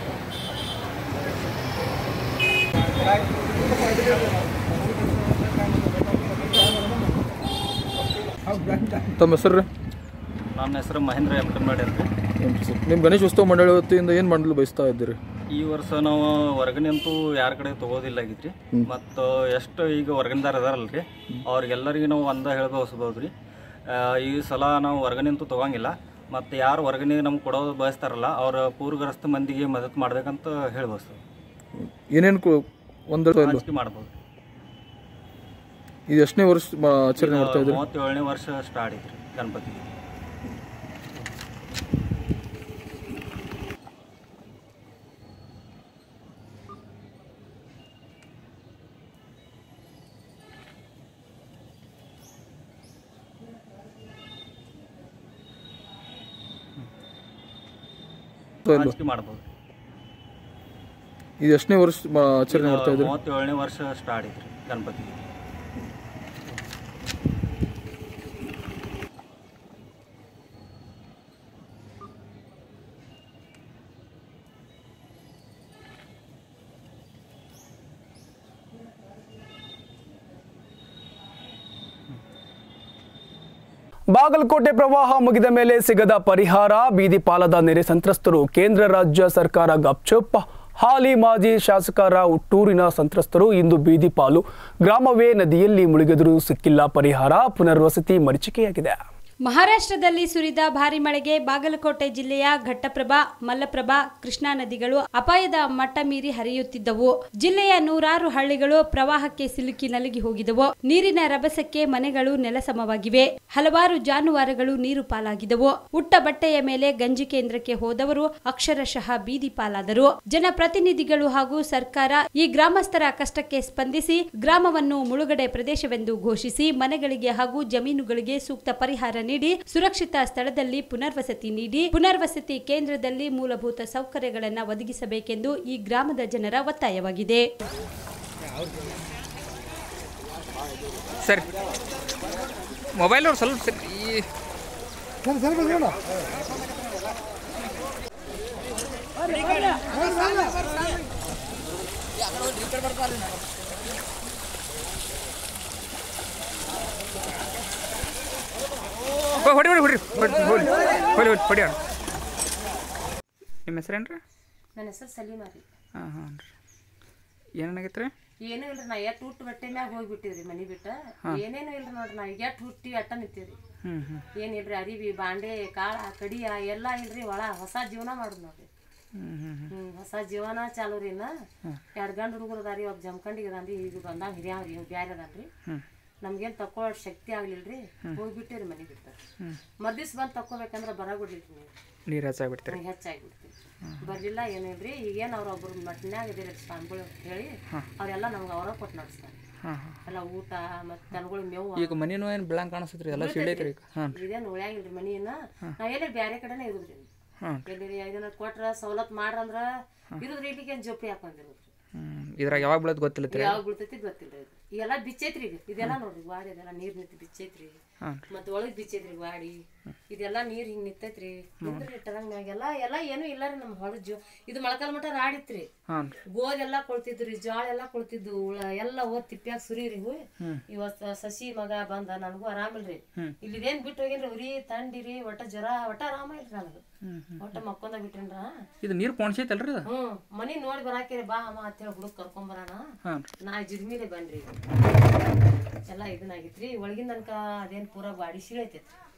ತಮ್ಮ ಹೆಸರು? ನನ್ನ ಹೆಸರು ಮಹೇಂದ್ರ ಎಮ್ಟನ್ಮಾಡಿ ಅಂತ. ನಿಮ್ಮ ಗಣೇಶೋತ್ಸವ ಮಂಡಳಿ ವತಿಯಿಂದ ಏನು ಮಾಡಲು ಬಯಸ್ತಾ ಇದ್ದೀರಿ? ಈ ವರ್ಷ ನಾವು ಹೊರಗನೆ ಅಂತೂ ಯಾರ ಕಡೆ ತೊಗೋದಿಲ್ಲ ಆಗಿದ್ರಿ. ಮತ್ತು ಎಷ್ಟು ಈಗ ಹೊರಗಿನದಾರ ಅದಾರಲ್ರಿ ಅವ್ರಿಗೆಲ್ಲರಿಗೂ ನಾವು ಒಂದ ಹೇಳ್ಬೋಸ್ಬೋದು ರೀ. ಈ ಸಲ ನಾವು ಹೊರಗನೆ ಅಂತೂ ತೊಗೊಂಗಿಲ್ಲ. ಮತ್ತು ಯಾರು ಹೊರಗನೆ ನಮ್ಗೆ ಕೊಡೋದು ಬಯಸ್ತಾರಲ್ಲ ಅವ್ರ ಪೂರ್ವಗ್ರಸ್ತ ಮಂದಿಗೆ ಮದತ್ ಮಾಡ್ಬೇಕಂತ ಹೇಳ್ಬೋದು. ಏನೇನು ಒಂದು ಹಂಚಿಕೆ ಮಾಡ್ಬೋದು. ಇದು ಎಷ್ಟನೇ ವರ್ಷ ಆಚರಣೆ ಮಾಡ್ತಾ ಇದ್ದೀರಿ? ಮೂವತ್ತೇಳನೇ ವರ್ಷ ಸ್ಟಾರ್ಟ್ ಐತ್ರಿ ಗಣಪತಿ. ಹಂಚಿಕೆ ಮಾಡ್ಬೋದು. ಇದು ಎಷ್ಟನೇ ವರ್ಷ ಆಚರಣೆ ಮಾಡ್ತಾ ಇದ್ದೀರಿ? ಮೂವತ್ತೇಳನೇ ವರ್ಷ ಸ್ಟಾರ್ಟ್ ಐತ್ರಿ ಗಣಪತಿ. ಬಾಗಲಕೋಟೆ ಪ್ರವಾಹ ಮುಗಿದ ಮೇಲೆ ಸಿಗದ ಪರಿಹಾರ, ಬೀದಿ ಪಾಲದ ನೆರೆ ಸಂತ್ರಸ್ತರು, ಕೇಂದ್ರ ರಾಜ್ಯ ಸರ್ಕಾರ ಗಪ್ಚುಪ್. ಹಾಲಿ ಮಾಜಿ ಶಾಸಕರ ಹುಟ್ಟೂರಿನ ಸಂತ್ರಸ್ತರು ಇಂದು ಬೀದಿ ಪಾಲು. ಗ್ರಾಮವೇ ನದಿಯಲ್ಲಿ ಮುಳುಗಿದರೂ ಸಿಕ್ಕಿಲ್ಲ ಪರಿಹಾರ, ಪುನರ್ವಸತಿ ಮರೀಚಿಕೆಯಾಗಿದೆ. ಮಹಾರಾಷ್ಟ್ರದಲ್ಲಿ ಸುರಿದ ಭಾರಿ ಮಳೆಗೆ ಬಾಗಲಕೋಟೆ ಜಿಲ್ಲೆಯ ಘಟ್ಟಪ್ರಭಾ, ಮಲ್ಲಪ್ರಭಾ, ಕೃಷ್ಣಾ ನದಿಗಳು ಅಪಾಯದ ಮಟ್ಟ ಮೀರಿ ಹರಿಯುತ್ತಿದ್ದವು. ಜಿಲ್ಲೆಯ ನೂರಾರು ಹಳ್ಳಿಗಳು ಪ್ರವಾಹಕ್ಕೆ ಸಿಲುಕಿ ನಲುಗಿ ಹೋಗಿದವು. ನೀರಿನ ರಭಸಕ್ಕೆ ಮನೆಗಳು ನೆಲಸಮವಾಗಿವೆ. ಹಲವಾರು ಜಾನುವಾರುಗಳು ನೀರು ಪಾಲಾಗಿದವು. ಉಟ್ಟ ಬಟ್ಟೆಯ ಮೇಲೆ ಗಂಜಿ ಕೇಂದ್ರಕ್ಕೆ ಹೋದವರು ಅಕ್ಷರಶಃ ಬೀದಿ ಪಾಲಾದರು. ಜನಪ್ರತಿನಿಧಿಗಳು ಹಾಗೂ ಸರ್ಕಾರ ಈ ಗ್ರಾಮಸ್ಥರ ಕಷ್ಟಕ್ಕೆ ಸ್ಪಂದಿಸಿ ಗ್ರಾಮವನ್ನು ಮುಳುಗಡೆ ಪ್ರದೇಶವೆಂದು ಘೋಷಿಸಿ ಮನೆಗಳಿಗೆ ಹಾಗೂ ಜಮೀನುಗಳಿಗೆ ಸೂಕ್ತ ಪರಿಹಾರ ನೀಡಿ ಸುರಕ್ಷಿತ ಸ್ಥಳದಲ್ಲಿ ಪುನರ್ವಸತಿ ನೀಡಿ ಪುನರ್ವಸತಿ ಕೇಂದ್ರದಲ್ಲಿ ಮೂಲಭೂತ ಸೌಕರ್ಯಗಳನ್ನು ಒದಗಿಸಬೇಕೆಂದು ಈ ಗ್ರಾಮದ ಜನರ ಒತ್ತಾಯವಾಗಿದೆ. ಸರ್ ಮೊಬೈಲ್ ಅವ್ರು ಸ್ವಲ್ಪ ಹೊಡಿ ಹೊಡಿ ಹೊಡಿ ಹೊಡಿ ಹೊಡಿ ಹೊಡಿ ಹೊಡಿ ಹೊಡಿ ಅಣ್ಣ. ನಿಮ್ಮ ಹೆಸರೇನು ರೀ? ನನ್ನ ಹೆಸರು ಸಲೀಮಾ ರೀ. ಹಾಂ ಹಾಂ ರೀ. ಏನಾಗೈತೆ ರೀ? ಏನೂ ಇಲ್ರಿ, ನಾ ಎಟ್ಟು ಹುಟ್ಟು ಬಟ್ಟೆ ಮ್ಯಾಗ ಹೋಗಿಬಿಟ್ಟಿವ್ರಿ ಮನೆ ಬಿಟ್ಟ. ಏನೇನು ಇಲ್ರಿ ನೋಡ್ರಿ, ನಾ ಎಟ್ಟು ಹುಟ್ಟಿ ಅಟ್ಟ ನಿಂತೀವ್ರಿ. ಏನಿಲ್ರಿ, ಅರಿವಿ ಬಾಂಡೆ ಕಾಳ ಕಡಿಯ ಎಲ್ಲ ಇಲ್ರಿ. ಒಳ ಹೊಸ ಜೀವನ ಮಾಡುದು ನೋಡ್ರಿ. ಹ್ಮ್ ಹೊಸ ಜೀವನ ಚಾಲು ರೀ. ಇನ್ನ ಎರಡು ಗಂಡು ಹುಡುಗರು ಅದಾರಿ, ಒಬ್ಬ ಜಮಖಂಡಿಗೆ ಅದಾನ್ರಿ, ಈಗ ಬಂದಾಗ ಹಿರಿಯಾವ್ರಿ, ಬ್ಯಾರೆ ಅದಾನ್ರಿ. ನಮ್ಗೇನು ತಕ್ಕೊಳ್ಳೋ ಶಕ್ತಿ ಆಗ್ಲಿಲ್ರಿ, ಹೋಗ್ಬಿಟ್ಟಿವ್ರಿ ಮನೆ ಬಿಟ್ಟ. ಮದ್ದಿಸ್ ಬಂದು ತಕ್ಕೋಬೇಕಂದ್ರೆ ಬರಗುಡ್ಲಿಲ್ರಿ ನೀವು, ನೀರು ಹೆಚ್ಚಾಗ್ಬಿಡ್ತೀರಿ. ಹೆಚ್ಚಾಗ್ಬಿಡ್ತೀರಿ. ಬರ್ಲಿಲ್ಲ ಏನಿಲ್ರಿ. ಈಗೇನು ಅವ್ರ ಒಬ್ರು ಮಟ್ನ್ಯಾಗ ಇದ್ದೀರಿ ಸ್ವಾಮಿಗಳು ಹೇಳಿ ಅವರೆಲ್ಲ ನಮ್ಗೆ ಅವರ ಕೊಟ್ಟು ನಡೆಸ್ತಾರೆ. ಎಲ್ಲ ಊಟ ಮತ್ತೆ ದನಗಳು ಮೇವು. ಈಗ ಮನೇನು ಏನು ಬೆಳಂಗ್ ಕಾಣಿಸ್ತೈತ್ರಿ, ಎಲ್ಲ ಸಿಡೈತ್ರಿ. ಇದೇನು ಉಳ್ಯಾಂಗಿಲ್ರಿ ಮನಿಯನ್ನ. ನಾವ್ ಎಲ್ಲಿ ಬ್ಯಾರೆ ಕಡೆನೇ ಇರುದ್ರಿ. ಎಲ್ಲಿ ಇದನ್ನ ಕೊಟ್ರ ಸವಲತ್ತು ಮಾಡ್ರಂದ್ರ ಇರುದ್ರಿ. ಇಲ್ಲಿಗೆ ಜೋಪಡಿ ಹಾಕೊಂಡಿರೋದ್ರಿ. ಇದ್ರಾಗ ಯಾವಾಗ ಬೀಳೋದು ಗೊತ್ತಿಲ್ಲ, ಯಾವಾಗ ಬೀಳ್ತೈತಿ ಗೊತ್ತಿಲ್ಲ. ಈಗೆಲ್ಲ ಬಿಚ್ಚೈತ್ರಿ. ಈಗ ಇದೆಲ್ಲ ನೋಡ್ರಿ ಗಾಡಿ ಅದೆಲ್ಲ ನೀರ್ ನಿಂತು ಬಿಚ್ಚೈತ್ರಿ. ಮತ್ ಒಳಗ್ ಬಿಚ್ಚೈತ್ರಿ ಗಾಡಿ. ಇದೆಲ್ಲ ನೀರ್ ಹಿಂಗ್ ನಿಂತೈತ್ರಿ. ಟರಂಗ್ ಮ್ಯಾಗೆಲ್ಲ ಎಲ್ಲ ಏನು ಇಲ್ಲ ರೀ. ನಮ್ ಹೊಳದ್ ಜೋ ಇದು ಮೊಳಕಾಲ ಮಠ ರಾಡಿತ್ರಿ. ಗೋದೆಲ್ಲಾ ಕೊಳ್ತಿದ್ರಿ, ಜಾಳ ಎಲ್ಲಾ ಕೊಳ್ತಿದ್ದು, ಎಲ್ಲ ಓದ್ ತಿಪ್ಪ್ಯಾಗ ಸುರೀರಿ. ಇವತ್ ಸಸಿ ಮಗ ಬಂದ, ನನಗೂ ಆರಾಮಿಲ್ರಿ. ಇಲ್ಲಿದೇನ್ ಬಿಟ್ಟು ಹೋಗಿನ್ರಿ, ಉರಿ ತಂಡಿರಿ, ಒಟ್ಟ ಜ್ವರ, ಒಟ್ಟ ಆರಾಮ ಇಲ್ರಿ ನನಗ. ಒಟ್ಟ ಮಕ್ಕೊಂದ ಬಿಟ್ರಿನ್ರ. ಇದು ನೀರ್ ಪೊಣ್ಸೈತಲ್ರಿ? ಹ್ಮ್ ಮನಿ ನೋಡಿ ಬರಾಕಿರಿ, ಬಾ ಅಮ್ಮ ಅಂತ ಹೇಳಿ ಹುಡುಗ ಕರ್ಕೊಂಡ್ ಬರಾನ. ನಾ ಜಿಡ್ಮಿಲೆ ಬನ್ರಿ. ಎಲ್ಲಾ ಇದನ್ನಾಗಿತ್ರಿ. ಒಳಗಿನ ತನಕ ಅದೇನ್ ಪೂರಾ ಗಾಡಿ ಸೀಳೈತೈತಿ.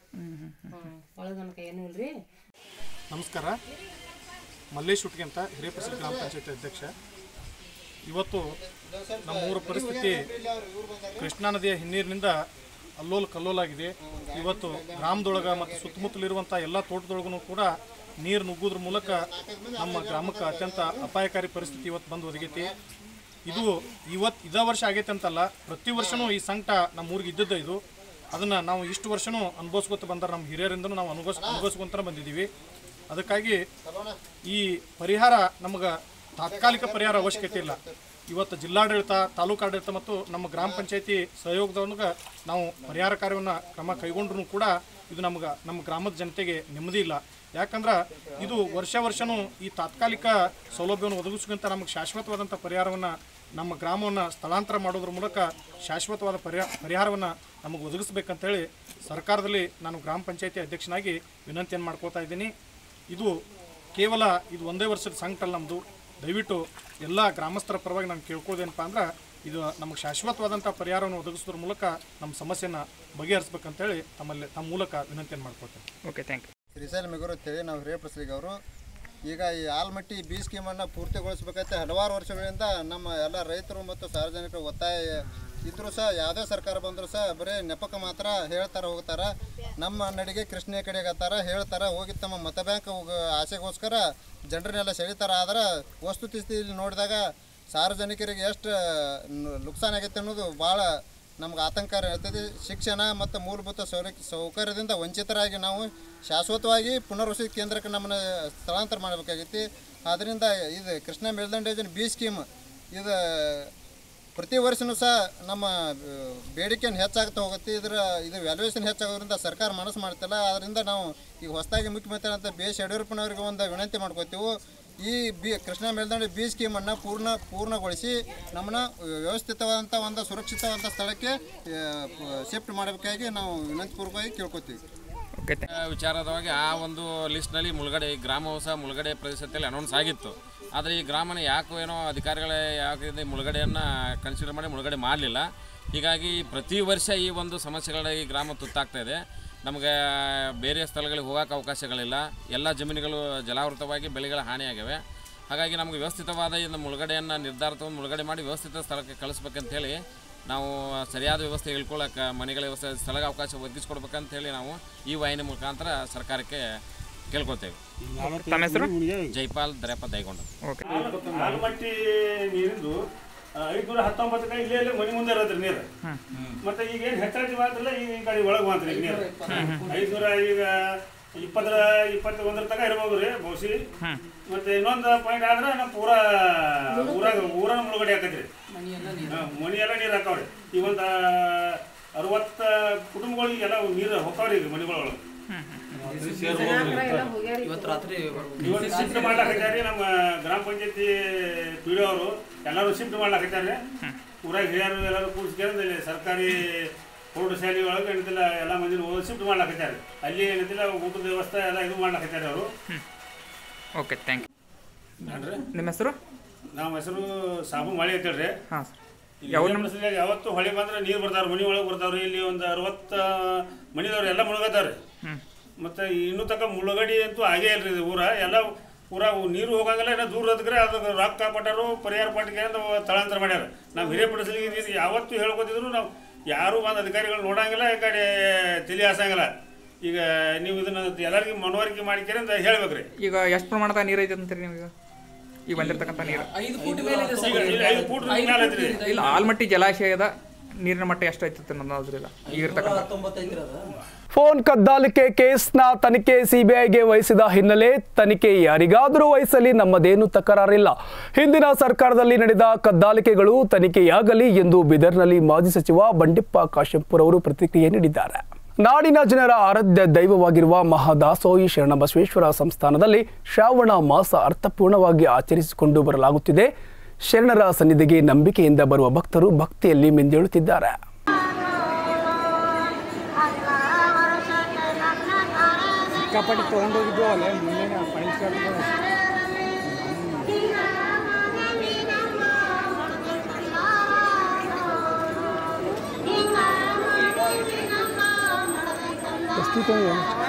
ಹ್ಮ್ ಒಳಗ ತನಕ ಏನು ಇಲ್ರಿ. ನಮಸ್ಕಾರ. ಮಲ್ಲೇಶ್ ಹುಟ್ಗೆ ಅಂತ ಹಿರೇಪುರ ಗ್ರಾಮ ಪಂಚಾಯತ್ ಅಧ್ಯಕ್ಷ. ಇವತ್ತು ನಮ್ಮೂರ ಪರಿಸ್ಥಿತಿ ಕೃಷ್ಣಾ ನದಿಯ ಹಿನ್ನೀರಿನಿಂದ ಅಲ್ಲೋಲ ಕಲ್ಲೋಲಾಗಿದೆ. ಇವತ್ತು ಗ್ರಾಮದೊಳಗೆ ಮತ್ತು ಸುತ್ತಮುತ್ತಲಿರುವಂಥ ಎಲ್ಲ ತೋಟದೊಳಗೂ ಕೂಡ ನೀರು ನುಗ್ಗೋದ್ರ ಮೂಲಕ ನಮ್ಮ ಗ್ರಾಮಕ್ಕೆ ಅತ್ಯಂತ ಅಪಾಯಕಾರಿ ಪರಿಸ್ಥಿತಿ ಇವತ್ತು ಬಂದು ಒದಗೈತಿ. ಇದು ಇವತ್ತು ಇದೇ ವರ್ಷ ಆಗೈತೆ ಅಂತಲ್ಲ, ಪ್ರತಿ ವರ್ಷವೂ ಈ ಸಂಕಟ ನಮ್ಮ ಊರಿಗೆ ಇದ್ದದ್ದು. ಇದು ಅದನ್ನು ನಾವು ಇಷ್ಟು ವರ್ಷವೂ ಅನುಭವಿಸ್ಕೊತ ಬಂದರೆ ನಮ್ಮ ಹಿರಿಯರಿಂದನೂ ನಾವು ಅನುಭವಿಸ್ ಅನುಭವಿಸ್ಕೊಂತ ಬಂದಿದ್ದೀವಿ. ಅದಕ್ಕಾಗಿ ಈ ಪರಿಹಾರ ನಮಗೆ ತಾತ್ಕಾಲಿಕ ಪರಿಹಾರ ಅವಶ್ಯಕತೆ ಇಲ್ಲ. ಇವತ್ತು ಜಿಲ್ಲಾಡಳಿತ, ತಾಲೂಕಾಡಳಿತ ಮತ್ತು ನಮ್ಮ ಗ್ರಾಮ ಪಂಚಾಯತಿ ಸಹಯೋಗದೊಳಗೆ ನಾವು ಪರಿಹಾರ ಕಾರ್ಯವನ್ನು ಕ್ರಮ ಕೈಗೊಂಡ್ರೂ ಕೂಡ ಇದು ನಮ್ಗೆ ನಮ್ಮ ಗ್ರಾಮದ ಜನತೆಗೆ ನೆಮ್ಮದಿ ಇಲ್ಲ. ಯಾಕಂದ್ರೆ ಇದು ವರ್ಷ ವರ್ಷವೂ ಈ ತಾತ್ಕಾಲಿಕ ಸೌಲಭ್ಯವನ್ನು ಒದಗಿಸ್ಕೊಂತ ನಮಗೆ ಶಾಶ್ವತವಾದಂಥ ಪರಿಹಾರವನ್ನು ನಮ್ಮ ಗ್ರಾಮವನ್ನು ಸ್ಥಳಾಂತರ ಮಾಡೋದ್ರ ಮೂಲಕ ಶಾಶ್ವತವಾದ ಪರಿಹಾರ ಪರಿಹಾರವನ್ನು ನಮಗೆ ಒದಗಿಸ್ಬೇಕಂತೇಳಿ ಸರ್ಕಾರದಲ್ಲಿ ನಾನು ಗ್ರಾಮ ಪಂಚಾಯತಿ ಅಧ್ಯಕ್ಷನಾಗಿ ವಿನಂತಿಯನ್ನು ಮಾಡ್ಕೋತಾ ಇದ್ದೀನಿ. ಇದು ಕೇವಲ ಇದು ಒಂದೇ ವರ್ಷದ ಸಂಕಟ ನಮ್ಮದು. ದಯವಿಟ್ಟು ಎಲ್ಲ ಗ್ರಾಮಸ್ಥರ ಪರವಾಗಿ ನಾನು ಕೇಳ್ಕೊಳ್ಳೋದೇನಪ್ಪ ಅಂದ್ರೆ ಇದು ನಮಗೆ ಶಾಶ್ವತವಾದಂಥ ಪರಿಹಾರವನ್ನು ಒದಗಿಸೋದ್ರ ಮೂಲಕ ನಮ್ಮ ಸಮಸ್ಯೆನ ಬಗೆಹರಿಸ್ಬೇಕಂತೇಳಿ ತಮ್ಮಲ್ಲಿ ತಮ್ಮ ಮೂಲಕ ವಿನಂತಿಯನ್ನು ಮಾಡ್ಕೊಳ್ತೇನೆ. Okay, thank you. Shrishaila Meguru ಅಂತೇಳಿ ನಾವು ಹಿರೇಪ್ರಸಲಿಗೆ ಅವರು. ಈಗ ಈ ಆಲ್ಮಟ್ಟಿ ಬಿ ಸ್ಕೀಮನ್ನು ಪೂರ್ತಿಗೊಳಿಸಬೇಕಂತ ಹಲವಾರು ವರ್ಷಗಳಿಂದ ನಮ್ಮ ಎಲ್ಲ ರೈತರು ಮತ್ತು ಸಾರ್ವಜನಿಕರು ಒತ್ತಾಯ ಇದ್ದರೂ ಸಹ ಯಾವುದೇ ಸರ್ಕಾರ ಬಂದರೂ ಸಹ ಬರೀ ನೆಪಕ್ಕೆ ಮಾತ್ರ ಹೇಳ್ತಾರೆ, ಹೋಗ್ತಾರೆ. ನಮ್ಮ ನಡಿಗೆ ಕೃಷ್ಣೆ ಕಡೆಗೆ ಹತ್ತಾರ ಹೇಳ್ತಾರೆ, ಹೋಗಿ ತಮ್ಮ ಮತ ಬ್ಯಾಂಕ್ ಆಸೆಗೋಸ್ಕರ ಜನರನ್ನೆಲ್ಲ ಸೆಳಿತಾರೆ. ಆದ್ರೆ ವಸ್ತುಸ್ಥಿತಿಯಲ್ಲಿ ನೋಡಿದಾಗ ಸಾರ್ವಜನಿಕರಿಗೆ ಎಷ್ಟು ನುಕ್ಸಾನ ಆಗೈತೆ ಅನ್ನೋದು ಭಾಳ ನಮ್ಗೆ ಆತಂಕ ಇರ್ತದೆ. ಶಿಕ್ಷಣ ಮತ್ತು ಮೂಲಭೂತ ಸೌಲ ಸೌಕರ್ಯದಿಂದ ವಂಚಿತರಾಗಿ ನಾವು ಶಾಶ್ವತವಾಗಿ ಪುನರ್ವಸತಿ ಕೇಂದ್ರಕ್ಕೆ ನಮ್ಮನ್ನು ಸ್ಥಳಾಂತರ ಮಾಡಬೇಕಾಗೈತಿ. ಆದ್ದರಿಂದ ಇದು ಕೃಷ್ಣ ಮೇಲ್ದಂಡೆ ಯೋಜನೆ ಬಿ ಸ್ಕೀಮ್ ಇದು ಪ್ರತಿ ವರ್ಷವೂ ಸಹ ನಮ್ಮ ಬೇಡಿಕೆಯನ್ನು ಹೆಚ್ಚಾಗ್ತಾ ಹೋಗುತ್ತೆ. ಇದರ ಇದು ವ್ಯಾಲ್ಯೂಯೇಷನ್ ಹೆಚ್ಚಾಗೋದ್ರಿಂದ ಸರ್ಕಾರ ಮನಸ್ಸು ಮಾಡ್ತಿಲ್ಲ. ಆದ್ದರಿಂದ ನಾವು ಈಗ ಹೊಸದಾಗಿ ಮುಖ್ಯಮಂತ್ರಿ ಅಂತ ಬಿ ಎಸ್ ಯಡಿಯೂರಪ್ಪನವರಿಗೆ ಒಂದು ವಿನಂತಿ ಮಾಡ್ಕೋತೀವಿ. ಈ ಬಿ ಕೃಷ್ಣ ಮೇಲ್ದಂಡೆ ಬಿ ಸ್ಕೀಮನ್ನು ಪೂರ್ಣ ಪೂರ್ಣಗೊಳಿಸಿ ನಮ್ಮನ್ನ ವ್ಯವಸ್ಥಿತವಾದಂಥ ಒಂದು ಸುರಕ್ಷಿತವಾದಂಥ ಸ್ಥಳಕ್ಕೆ ಶಿಫ್ಟ್ ಮಾಡಬೇಕಾಗಿ ನಾವು ವಿನಂತಿಪೂರ್ವಕವಾಗಿ ಕೇಳ್ಕೊತೀವಿ. ವಿಚಾರದವಾಗಿ ಆ ಒಂದು ಲಿಸ್ಟ್ನಲ್ಲಿ ಮುಳುಗಡೆ ಗ್ರಾಮ ಹೊಸ ಮುಳುಗಡೆ ಪ್ರದೇಶದಲ್ಲಿ ಅನೌನ್ಸ್ ಆಗಿತ್ತು. ಆದರೆ ಈ ಗ್ರಾಮನ ಯಾಕೋ ಏನೋ ಅಧಿಕಾರಿಗಳೇ ಯಾಕೆ ಮುಳುಗಡೆಯನ್ನು ಕನ್ಸಿಡರ್ ಮಾಡಿ ಮುಳುಗಡೆ ಮಾಡಲಿಲ್ಲ. ಹೀಗಾಗಿ ಪ್ರತಿ ವರ್ಷ ಈ ಒಂದು ಸಮಸ್ಯೆಗಳ ಈ ಗ್ರಾಮ ತುತ್ತಾಗ್ತಾ ಇದೆ. ನಮಗೆ ಬೇರೆ ಸ್ಥಳಗಳಿಗೆ ಹೋಗೋಕೆ ಅವಕಾಶಗಳಿಲ್ಲ. ಎಲ್ಲ ಜಮೀನುಗಳು ಜಲಾವೃತವಾಗಿ ಬೆಳೆಗಳ ಹಾನಿಯಾಗಿವೆ. ಹಾಗಾಗಿ ನಮಗೆ ವ್ಯವಸ್ಥಿತವಾದ ಇನ್ನು ಮುಳುಗಡೆಯನ್ನು ನಿರ್ಧಾರ ತಗೊಂಡು ಮುಳುಗಡೆ ಮಾಡಿ ವ್ಯವಸ್ಥಿತ ಸ್ಥಳಕ್ಕೆ ಕಳಿಸ್ಬೇಕಂತೇಳಿ ನಾವು ಸರಿಯಾದ ವ್ಯವಸ್ಥೆ ಹೇಳ್ಕೊಳ್ಳೋಕೆ ಮನೆಗಳ ವ್ಯವಸ್ಥೆ ಸ್ಥಳಕ್ಕೆ ಅವಕಾಶ ಒದಗಿಸ್ಕೊಡ್ಬೇಕಂತೇಳಿ ನಾವು ಈ ವಾಹಿನಿ ಮುಖಾಂತರ ಸರ್ಕಾರಕ್ಕೆ ಕೇಳ್ಕೊತೇವೆ. ತಮ್ಮ ಹೆಸರು? ಜೈಪಾಲ್ ದರ್ಯಾಪ ದೈಗೊಂಡ. ಓಕೆ. ಆಲಮಟ್ಟಿ ನೀರಿಂದು ಐದುನೂರ ಹತ್ತೊಂಬತ್ತಕ್ಕೆ ಇಲ್ಲೇ ಇಲ್ಲೇ ಮನೆ ಮುಂದೆ ಇರೋದ್ರಿ ನೀರು. ಮತ್ತೆ ಈಗ ಏನು ಹೆಚ್ಚಾಗಿ ಮಾತ್ರಲ್ಲ ಈ ಕಡೆ ಒಳಗೆ ಮಾತ್ರ ಈಗ ನೀರು ಐದುನೂರ ಈಗ ಇಪ್ಪತ್ತರ ಇಪ್ಪತ್ತ ಒಂದರ ತನಕ ಇರ್ಬೋದು ರೀ ಬಹುಶಿ. ಮತ್ತೆ ಇನ್ನೊಂದು ಪಾಯಿಂಟ್ ಆದ್ರೆ ನಮ್ಮ ಪೂರಾ ಊರಾಗ ಊರನ್ನ ಮುಳುಗಡೆ ಹಾಕತ್ರಿ. ಮನಿ ಎಲ್ಲ ನೀರು ಹಾಕಾವ್ರಿ. ಈ ಒಂದು ಅರವತ್ತ ಕುಟುಂಬಗಳಿಗೆಲ್ಲ ನೀರು ಹೋಗ್ತಾವ್ರಿ ಈಗ ಮನೆಗಳೊಳಗೆ. ಇವತ್ತು ರಾತ್ರಿ ಇವತ್ತು ಶಿಫ್ಟ್ ಮಾಡ್ಲಾಕತ್ಯಾರಿ ನಮ್ಮ ಗ್ರಾಮ ಪಂಚಾಯತಿ ಪಿ ಡಿ ಅವರು ಎಲ್ಲರೂ ಶಿಫ್ಟ್ ಮಾಡ್ಲಾಕತ್ಯಾರ. ಊರಾಗ ಹಿರಿಯರು ಎಲ್ಲರೂ ಕೂಡಿಸ್ಕೊಂಡು ಇಲ್ಲಿ ಸರ್ಕಾರಿ ಪ್ರೌಢಶಾಲೆ ಒಳಗೆ ಏನಂತಿಲ್ಲ ಎಲ್ಲ ಮಂದಿನ ಓದಿ ಶಿಫ್ಟ್ ಮಾಡ್ಲಾಕತ್ಯಾರ. ಅಲ್ಲಿ ಏನಂತಿಲ್ಲ ಊಟದ ವ್ಯವಸ್ಥೆ ಎಲ್ಲ ಇದು ಮಾಡ್ಲಾಕತ್ಯಾರ ಅವರು. Okay, thank you. ನಿಮ್ಮ ಹೆಸರು? ನಮ್ಮ ಹೆಸರು ಸಾಬು ಮಳೆ ಅಂತೇಳ್ರಿ. ಹಾಂ ಯಾವ ಯಾವತ್ತು ಹೊಳೆ ಬಂದ್ರೆ ನೀರು ಬರ್ತಾವ್ರಿ, ಮನೆ ಒಳಗೆ ಬರ್ತಾವ್ರಿ. ಇಲ್ಲಿ ಒಂದು ಅರವತ್ತ ಮನಿದವ್ರು ಎಲ್ಲ ಮುಳುಗತಾವ್ರಿ. ಮತ್ತು ಇನ್ನೂ ತನಕ ಮುಳುಗಡೆ ಅಂತೂ ಆಗೇ ಇಲ್ರಿ ಇದು ಊರ. ಎಲ್ಲ ಊರ ನೀರು ಹೋಗಂಗಿಲ್ಲ. ಏನೋ ದೂರ ಅದಕ್ಕೆ ಅದಕ್ಕೆ ರೊಕ್ಕ ಕೊಟ್ಟಾರು ಪರಿಹಾರ ಪಟ್ಟಿಗೆ ಅಂತ ಸ್ಥಳಾಂತರ ಮಾಡ್ಯಾರ. ನಾವು ಹಿರೇಪಡಿಸಲಿಗೆ ನೀರು ಯಾವತ್ತೂ ಹೇಳ್ಕೊತಿದ್ರು ನಾವು ಯಾರೂ ಬಂದು ಅಧಿಕಾರಿಗಳು ನೋಡಂಗಿಲ್ಲ, ಈ ಕಡೆ ತಲೆ ಹಾಸಂಗಿಲ್ಲ. ಈಗ ನೀವು ಇದನ್ನ ಎಲ್ಲರಿಗೂ ಮನವರಿಕೆ ಮಾಡಿಕೆ ಅಂತ ಹೇಳ್ಬೇಕ್ರಿ. ಈಗ ಎಷ್ಟು ಪ್ರಮಾಣದ ನೀರು ಐತೆ ಅಂತೀರಿ ನೀವು? ಈಗ ಈಗ ಬಂದಿರತಕ್ಕಂಥ ನೀರು ಇಲ್ಲ, ಆಲ್ಮಟ್ಟಿ ಜಲಾಶಯದ ನೀರಿನ ಮಟ್ಟ ಎಷ್ಟು ಐತಿ ಅನ್ನೋದ್ರಿಲ್ಲ ಈಗ ಇರ್ತಕ್ಕಂಥ. ಫೋನ್ ಕದ್ದಾಲಿಕೆ ಕೇಸ್ನ ತನಿಖೆ ಸಿಬಿಐಗೆ ವಹಿಸಿದ ಹಿನ್ನೆಲೆ ತನಿಖೆ ಯಾರಿಗಾದರೂ ವಹಿಸಲಿ, ನಮ್ಮದೇನು ತಕರಾರಿಲ್ಲ. ಹಿಂದಿನ ಸರ್ಕಾರದಲ್ಲಿ ನಡೆದ ಕದ್ದಾಲಿಕೆಗಳು ತನಿಖೆಯಾಗಲಿ ಎಂದು ಬೀದರ್ನಲ್ಲಿ ಮಾಜಿ ಸಚಿವ ಬಂಡೆಪ್ಪ ಕಾಶೆಂಪುರ್ ಅವರು ಪ್ರತಿಕ್ರಿಯೆ ನೀಡಿದ್ದಾರೆ. ನಾಡಿನ ಜನರ ಆರಾಧ್ಯ ದೈವವಾಗಿರುವ ಮಹಾದಾಸೋಹಿ ಶರಣಬಸವೇಶ್ವರ ಸಂಸ್ಥಾನದಲ್ಲಿ ಶ್ರಾವಣ ಮಾಸ ಅರ್ಥಪೂರ್ಣವಾಗಿ ಆಚರಿಸಿಕೊಂಡು ಬರಲಾಗುತ್ತಿದೆ. ಶರಣರ ಸನ್ನಿಧಿಗೆ ನಂಬಿಕೆಯಿಂದ ಬರುವ ಭಕ್ತರು ಭಕ್ತಿಯಲ್ಲಿ ಮಿಂದೇಳುತ್ತಿದ್ದಾರೆ. ಸಿಕ್ಕಾಪಟ್ಟೆ ತೊಗೊಂಡೋಗಿದ್ದು ಅಲ್ಲೇ ಮುಂದೆ ಎಷ್ಟು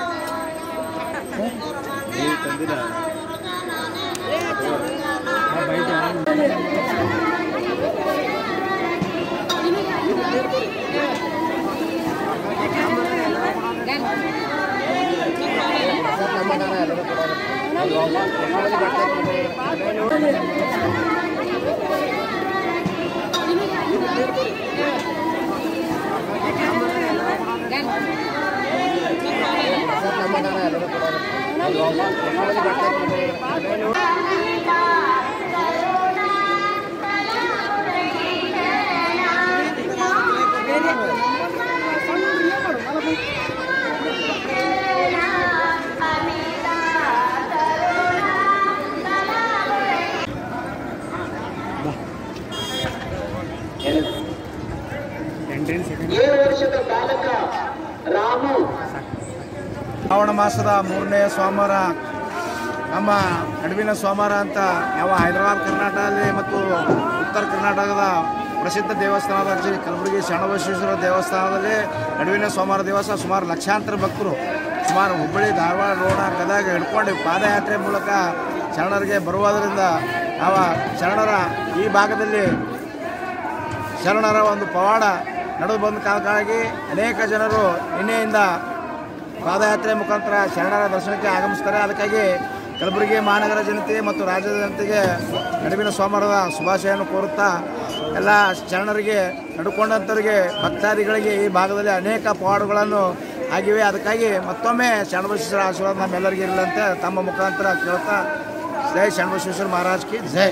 ಶ್ರಾವಣ ಮಾಸದ ಮೂರನೇ ಸೋಮವಾರ ನಮ್ಮ ನಡುವಿನ ಸೋಮವಾರ ಅಂತ ಯಾವ ಹೈದರಾಬಾದ್ ಕರ್ನಾಟಕದಲ್ಲಿ ಮತ್ತು ಉತ್ತರ ಕರ್ನಾಟಕದ ಪ್ರಸಿದ್ಧ ದೇವಸ್ಥಾನದ ಶ್ರೀ ಕಲಬುರಗಿ ಶರಣಬಸವೇಶ್ವರ ದೇವಸ್ಥಾನದಲ್ಲಿ ನಡುವಿನ ಸೋಮವಾರ ದಿವಸ ಸುಮಾರು ಲಕ್ಷಾಂತರ ಭಕ್ತರು ಸುಮಾರು ಹುಬ್ಬಳ್ಳಿ ಧಾರವಾಡ ರೋಣ ಗದಗ ಹಿಡ್ಕೊಂಡು ಪಾದಯಾತ್ರೆ ಮೂಲಕ ಶರಣರಿಗೆ ಬರುವುದರಿಂದ ನಾವು ಶರಣರ ಈ ಭಾಗದಲ್ಲಿ ಶರಣರ ಒಂದು ಪವಾಡ ನಡೆದು ಬಂದ ಕಾರಣಕ್ಕಾಗಿ ಅನೇಕ ಜನರು ನಿನ್ನೆಯಿಂದ ಪಾದಯಾತ್ರೆ ಮುಖಾಂತರ ಶರಣರ ದರ್ಶನಕ್ಕೆ ಆಗಮಿಸ್ತಾರೆ. ಅದಕ್ಕಾಗಿ ಕಲಬುರಗಿ ಮಹಾನಗರ ಜನತೆ ಮತ್ತು ರಾಜ್ಯದ ಜನತೆಗೆ ನಡುವಿನ ಸೋಮವಾರದ ಶುಭಾಶಯವನ್ನು ಕೋರುತ್ತಾ ಎಲ್ಲ ಶರಣರಿಗೆ ನಡ್ಕೊಂಡಂಥವರಿಗೆ ಭಕ್ತಾದಿಗಳಿಗೆ ಈ ಭಾಗದಲ್ಲಿ ಅನೇಕ ಪವಾಡಗಳನ್ನು ಆಗಿವೆ. ಅದಕ್ಕಾಗಿ ಮತ್ತೊಮ್ಮೆ ಶರಣಬಸವೇಶ್ವರ ಆಶೀರ್ವಾದ ನಮ್ಮೆಲ್ಲರಿಗೂ ಇರಲಂತೆ ತಮ್ಮ ಮುಖಾಂತರ ಕೇಳ್ತಾ ಜೈ ಶರಣಬಸವೇಶ್ವರ ಮಹಾರಾಜ್ ಕಿ ಜೈ.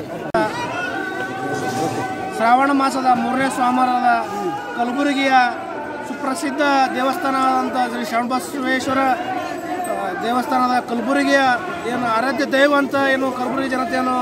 ಶ್ರಾವಣ ಮಾಸದ ಮೂರನೇ ಸೋಮವಾರದ ಕಲಬುರಗಿಯ ಸುಪ್ರಸಿದ್ಧ ದೇವಸ್ಥಾನವಾದಂಥ ಶ್ರೀ ಶರಣಬಸವೇಶ್ವರ ದೇವಸ್ಥಾನದ ಕಲಬುರಗಿಯ ಏನು ಆರಾಧ್ಯ ದೈವ ಅಂತ ಏನು ಕಲಬುರಗಿ ಜನತೆಯನ್ನು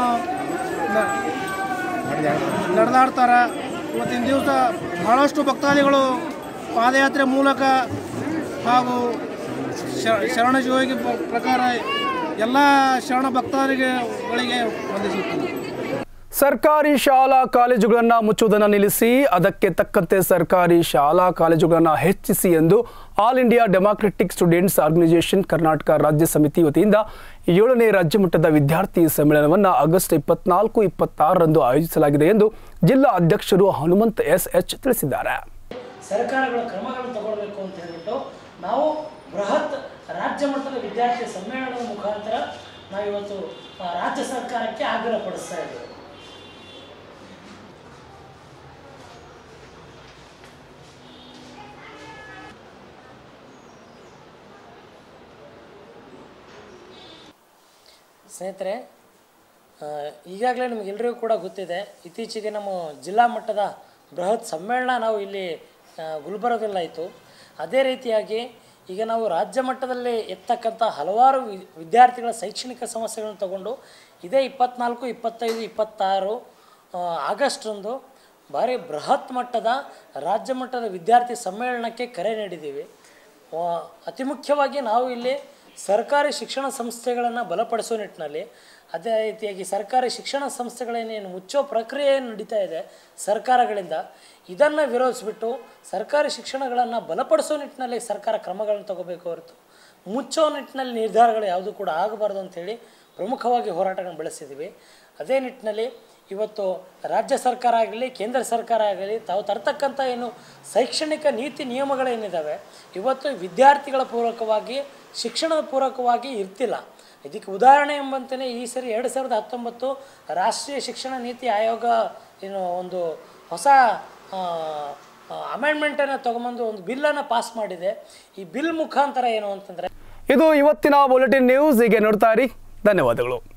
ನಡೆದಾಡ್ತಾರೆ. ಇವತ್ತಿನ ದಿವಸ ಬಹಳಷ್ಟು ಭಕ್ತಾದಿಗಳು ಪಾದಯಾತ್ರೆ ಮೂಲಕ ಹಾಗೂ ಶರಣ ಜೀವೋಗಿ ಪ್ರಕಾರ ಎಲ್ಲ ಶರಣ ಭಕ್ತಾದಿಗಳಿಗೆ ವಂದಿಸುತ್ತಾರೆ. ಸರ್ಕಾರಿ ಶಾಲಾ ಕಾಲೇಜುಗಳನ್ನು ಮುಚ್ಚುವುದನ್ನು ನಿಲ್ಲಿಸಿ ಅದಕ್ಕೆ ತಕ್ಕಂತೆ ಸರ್ಕಾರಿ ಶಾಲಾ ಕಾಲೇಜುಗಳನ್ನು ಹೆಚ್ಚಿಸಿ ಎಂದು all India democratic students organisation Karnataka ರಾಜ್ಯ ಸಮಿತಿ ವತಿಯಿಂದ ಏಳನೇ ರಾಜ್ಯ ಮಟ್ಟದ ವಿದ್ಯಾರ್ಥಿ ಸಮ್ಮೇಳನವನ್ನು ಆಗಸ್ಟ್ ಇಪ್ಪತ್ನಾಲ್ಕು ಇಪ್ಪತ್ತಾರರಂದು ಆಯೋಜಿಸಲಾಗಿದೆ ಎಂದು ಜಿಲ್ಲಾ ಅಧ್ಯಕ್ಷರು ಹನುಮಂತ್ ಎಸ್ ಎಚ್ ತಿಳಿಸಿದ್ದಾರೆ. ಸರ್ಕಾರಗಳ ಕ್ರಮಗಳನ್ನು ತಗೊಳ್ಬೇಕು ಅಂತ ಹೇಳಿಬಿಟ್ಟು ನಾವು ಬೃಹತ್ ರಾಜ್ಯ ಮಟ್ಟದ ವಿದ್ಯಾರ್ಥಿ ಸಮ್ಮೇಳನದ ಮುಖಾಂತರ ನಾವು ಇವತ್ತು ರಾಜ್ಯ ಸರ್ಕಾರಕ್ಕೆ ಆಗ್ರಹ ಪಡಿಸ್ತಾ ಇದ್ದೇವೆ. ಸ್ನೇಹಿತರೆ, ಈಗಾಗಲೇ ನಿಮಗೆಲ್ಲರಿಗೂ ಕೂಡ ಗೊತ್ತಿದೆ, ಇತ್ತೀಚೆಗೆ ನಮ್ಮ ಜಿಲ್ಲಾ ಮಟ್ಟದ ಬೃಹತ್ ಸಮ್ಮೇಳನ ನಾವು ಇಲ್ಲಿ ಗುಲ್ಬರ್ಗದಲ್ಲಾಯಿತು. ಅದೇ ರೀತಿಯಾಗಿ ಈಗ ನಾವು ರಾಜ್ಯ ಮಟ್ಟದಲ್ಲಿ ಎತ್ತಕ್ಕಂಥ ಹಲವಾರು ವಿದ್ಯಾರ್ಥಿಗಳ ಶೈಕ್ಷಣಿಕ ಸಮಸ್ಯೆಗಳನ್ನು ತಗೊಂಡು ಇದೇ ಇಪ್ಪತ್ನಾಲ್ಕು ಇಪ್ಪತ್ತೈದು ಇಪ್ಪತ್ತಾರು ಆಗಸ್ಟ್ರಂದು ಭಾರಿ ಬೃಹತ್ ಮಟ್ಟದ ರಾಜ್ಯ ಮಟ್ಟದ ವಿದ್ಯಾರ್ಥಿ ಸಮ್ಮೇಳನಕ್ಕೆ ಕರೆ ನೀಡಿದ್ದೀವಿ. ಅತಿ ಮುಖ್ಯವಾಗಿ ನಾವು ಇಲ್ಲಿ ಸರ್ಕಾರಿ ಶಿಕ್ಷಣ ಸಂಸ್ಥೆಗಳನ್ನು ಬಲಪಡಿಸೋ ನಿಟ್ಟಿನಲ್ಲಿ, ಅದೇ ರೀತಿಯಾಗಿ ಸರ್ಕಾರಿ ಶಿಕ್ಷಣ ಸಂಸ್ಥೆಗಳೇನೇನು ಮುಚ್ಚೋ ಪ್ರಕ್ರಿಯೆ ನಡೀತಾ ಇದೆ ಸರ್ಕಾರಗಳಿಂದ, ಇದನ್ನು ವಿರೋಧಿಸಿಬಿಟ್ಟು ಸರ್ಕಾರಿ ಶಿಕ್ಷಣಗಳನ್ನು ಬಲಪಡಿಸೋ ನಿಟ್ಟಿನಲ್ಲಿ ಸರ್ಕಾರ ಕ್ರಮಗಳನ್ನು ತಗೋಬೇಕು ಹೊರತು ಮುಚ್ಚೋ ನಿಟ್ಟಿನಲ್ಲಿ ನಿರ್ಧಾರಗಳು ಯಾವುದೂ ಕೂಡ ಆಗಬಾರ್ದು ಅಂಥೇಳಿ ಪ್ರಮುಖವಾಗಿ ಹೋರಾಟಗಳನ್ನು ಬೆಳೆಸಿದ್ದೀವಿ. ಅದೇ ನಿಟ್ಟಿನಲ್ಲಿ ಇವತ್ತು ರಾಜ್ಯ ಸರ್ಕಾರ ಆಗಲಿ ಕೇಂದ್ರ ಸರ್ಕಾರ ಆಗಲಿ ತಾವು ತರ್ತಕ್ಕಂಥ ಏನು ಶೈಕ್ಷಣಿಕ ನೀತಿ ನಿಯಮಗಳೇನಿದ್ದಾವೆ ಇವತ್ತು ವಿದ್ಯಾರ್ಥಿಗಳ ಪೂರಕವಾಗಿ ಶಿಕ್ಷಣದ ಪೂರಕವಾಗಿ ಇರ್ತಿಲ್ಲ. ಇದಕ್ಕೆ ಉದಾಹರಣೆ ಎಂಬಂತೆಯೇ ಈ ಸರಿ ಎರಡು ಸಾವಿರದ ಹತ್ತೊಂಬತ್ತು ರಾಷ್ಟ್ರೀಯ ಶಿಕ್ಷಣ ನೀತಿ ಆಯೋಗ ಏನು ಒಂದು ಹೊಸ ಅಮೆಂಡ್ಮೆಂಟನ್ನು ತೊಗೊಂಬಂದು ಒಂದು ಬಿಲ್ಲನ್ನು ಪಾಸ್ ಮಾಡಿದೆ. ಈ ಬಿಲ್ ಮುಖಾಂತರ ಏನು ಅಂತಂದರೆ ಇದು ಇವತ್ತಿನ ಬುಲೆಟಿನ್ ನ್ಯೂಸ್. ಹೀಗೆ ನೋಡ್ತಾ ಇರಿ. ಧನ್ಯವಾದಗಳು.